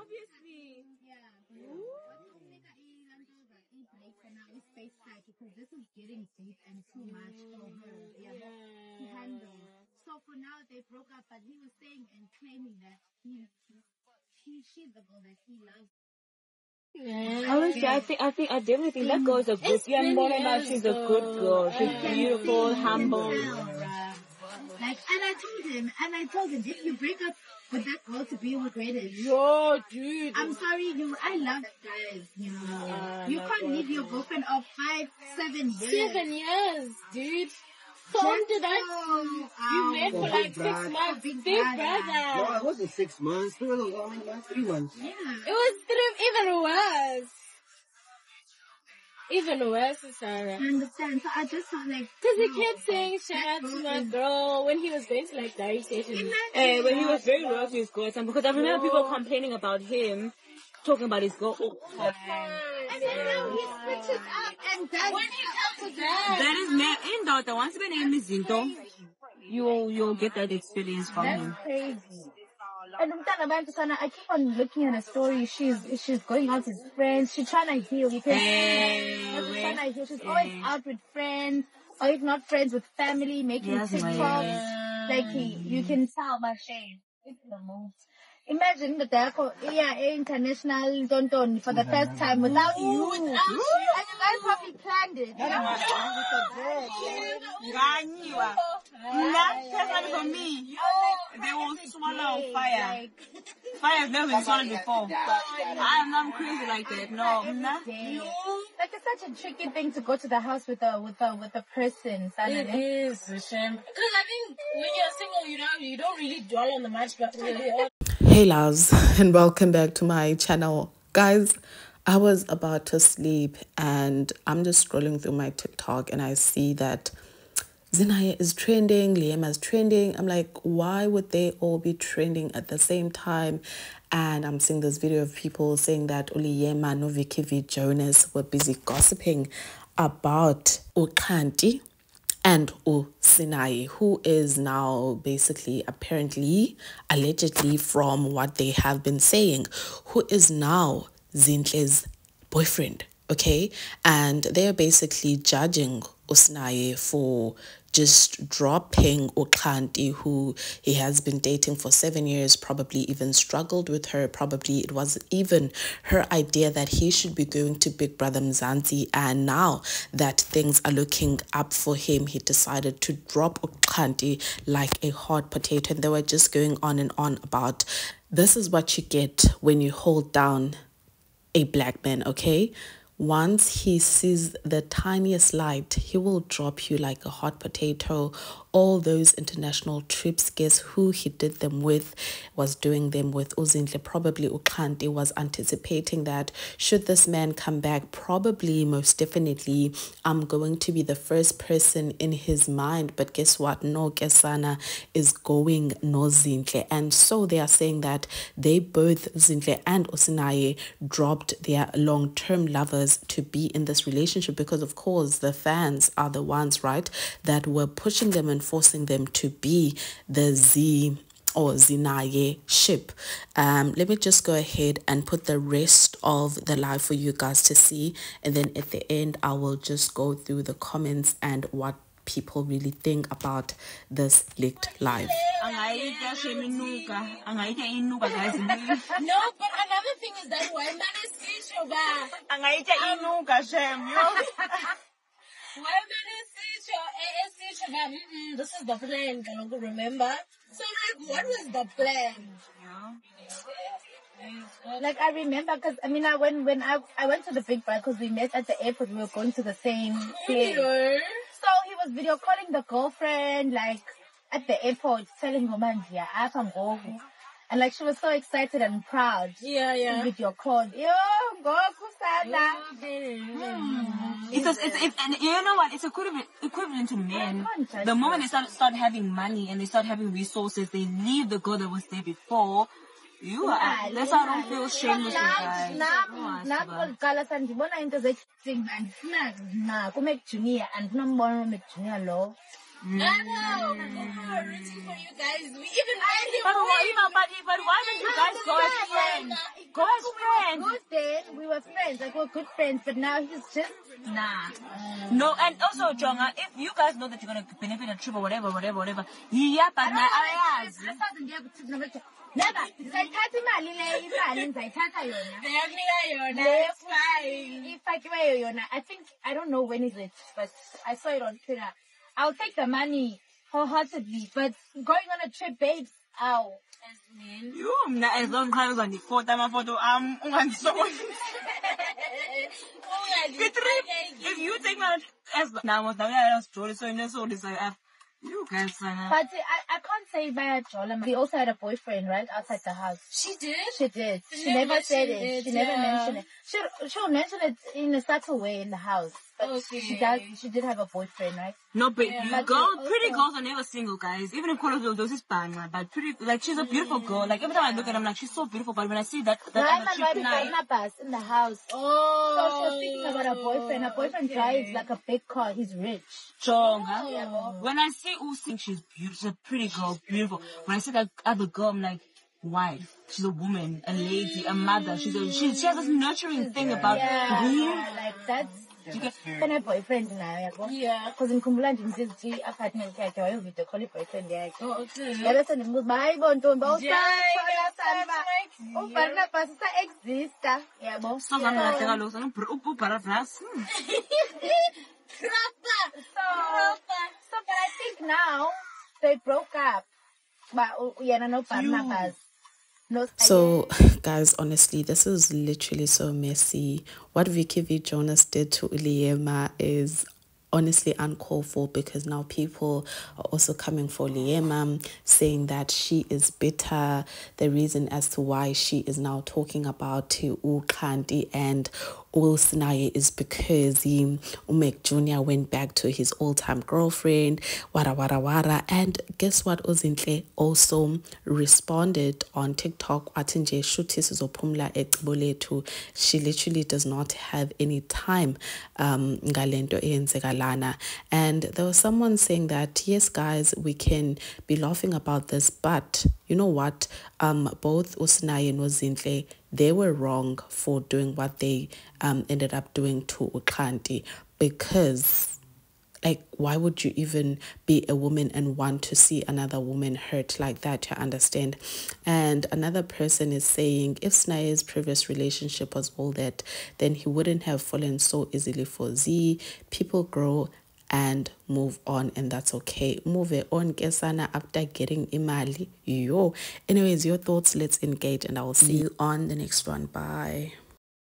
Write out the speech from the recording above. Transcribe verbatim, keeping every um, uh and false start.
obviously. Yeah. For now, it's space tight because this is getting deep and too much for her yeah, to handle. So for now, they broke up, but he was saying and claiming that he, he she's the girl that he loves. Yeah. Honestly, I think I think I definitely think that girl is a good. Yeah, Mona, she's a good girl. She's Yeah. beautiful, humble. Like, and I told him, and I told him, if you break up with that girl to be with greatest, yo, dude. I'm sorry, you. I love guys. You know, uh, you can't leave your girlfriend of five, seven years. Seven years, dude. So did I? You met for like six months. Big, big brother. No, it wasn't six months. It was how many months? Three months. Yeah. It was three, even worse. Even worse, Sarah. I understand. So I just felt like, because he kept saying shout out to my girl when he was going to like diary station. Eh, when he was very loyal to his girlfriend. Because I remember people complaining about him talking about his girl all the time. And then now he switches up and does when he comes to that. That is man in daughter. Once the name is Zinto, you'll you'll get that experience from That's him. Crazy. And I keep on looking at her story. She's she's going out with friends. She's trying to heal. You can hey, she's trying to heal. She's hey. always out with friends, or if not friends, with family, making yes, TikToks. Like he, you can tell by shame. It's the most. Imagine the Dako, yeah, international Tonton for the first time without you. And you guys probably planned it. That's for me. They will swallow fire. Fire has never been swallowed before. I am not crazy like that. No. Like it's such a tricky thing to go to the house with a with a with a person. It is a shame. Because I think when you're single, you know, you don't really dwell on the match, but really. Hey loves, and welcome back to my channel. Guys, I was about to sleep and I'm just scrolling through my TikTok and I see that Zee Sinayes is trending, Liema is trending. I'm like, why would they all be trending at the same time? And I'm seeing this video of people saying that Liema and Vicky Vee Jonas were busy gossiping about Xhanti and Zee Sinayes, who is now basically, apparently, allegedly from what they have been saying, who is now Zintle's boyfriend, okay? And they're basically judging Zee Sinayes for just dropping Xhanti, who he has been dating for seven years, probably even struggled with her. Probably it was even her idea that he should be going to Big Brother Xhanti. And now that things are looking up for him, he decided to drop Xhanti like a hot potato. And they were just going on and on about this is what you get when you hold down a black man, okay? Once he sees the tiniest light, he will drop you like a hot potato. All those international trips, guess who he did them with? Was doing them with Uzinhle. Probably Xhanti was anticipating that should this man come back, probably, most definitely, I'm going to be the first person in his mind. But guess what? No, Kesana is going no Zinhle. And so they are saying that they both, Zinhle and Zee Sinayes, dropped their long-term lovers to be in this relationship because, of course, the fans are the ones, right, that were pushing them and forcing them to be the Zee or Zee Sinayes ship. Um, let me just go ahead and put the rest of the live for you guys to see, and then at the end I will just go through the comments and what people really think about this leaked live. No, but another thing is that why man is this is the plan, can you remember? So like, what was the plan? Like I remember, because I mean, I when when I I went to the Big Brother because we met at the airport. We were going to the same place. So he was video calling the girlfriend like at the airport, telling her man, yeah, I can go. And like she was so excited and proud. Yeah, yeah. Video call. Yo, go kusana. It's, it's, it's, it's, and you know what? It's equivalent, equivalent to men. The moment they start, start having money and they start having resources, they leave the girl that was there before. You are. Yeah, that's why I don't feel shameless with guys. Mm. I know. We were rooting for you guys. We even made him. But, but, but, but why didn't you guys go as friends? Go as friends. Good then, we were friends. Like, we were good friends. But now he's just... Nah. Um, no, and also, Jonga, if you guys know that you're going to benefit a trip or whatever, whatever, whatever, yeah, but now I ask. Never. Zayithatha imali le imali ngizayithatha yona. Ngiyakunika yona. That's fine. Ifakiwe yona. I think I don't know when is it, but I saw it on Twitter. I'll take the money wholeheartedly, but going on a trip, babes, ow. You, as long as on the photo, I'm photo, I'm on so. If you take my as now, now I was told so in the soul, so I you guys, but I, I can't say by Jola. We also had a boyfriend, right, outside the house. She did? She did. She, she never, never said it. it. She yeah. never mentioned it. She, she'll mention it in a subtle way in the house. But okay. she does. She did have a boyfriend, right? No, but yeah. you girl, pretty girls are never single, guys. Even if Call of those is bang, but pretty, like she's a beautiful mm. girl. Like every time I look at her, I'm like, she's so beautiful. But when I see that, that no, I'm trip night, in the house. Oh. So she was thinking about her boyfriend. Her boyfriend okay. drives like a big car. He's rich. Strong, huh? Yeah, when I see Usi, she's beautiful. She's a pretty girl, beautiful. When I see that other girl, I'm like, wife. She's a woman, a lady, a mother. She's a she. She has this nurturing thing about yeah, him. Yeah, like that's. You can have boyfriend now, yeah. Because in Kumbulan, you see the apartment, I can with the collie boyfriend. Yeah, oh, okay. Yeah, that's a good bye, bon, don't both. Yeah, oh, but not pasta exist. Yeah, both. So, I'm not going to lose. I'm para plus. So, so, but I think now they broke up. But yeah, no, partner. No, so, guys, honestly, this is literally so messy. What Vicky Vee Jonas did to Liema is honestly uncalled for, because now people are also coming for Liema, saying that she is bitter. The reason as to why she is now talking about Xhanti and Zee Sinayes is because he, Umek Junior went back to his all-time girlfriend, wara wara wara. And guess what? Uzinhle also responded on TikTok. She literally does not have any time. Um, and there was someone saying that, yes, guys, we can be laughing about this, but you know what? Um, both Zee Sinayes and Uzinhle, they were wrong for doing what they um, ended up doing to Xhanti, because, like, why would you even be a woman and want to see another woman hurt like that? You understand? And another person is saying, if Sinayes' previous relationship was all that, then he wouldn't have fallen so easily for Z. People grow and move on, and that's okay. Move it on, Kesana, after getting imali. Yo. Anyways, your thoughts, let's engage, and I will see you on the next one. Bye.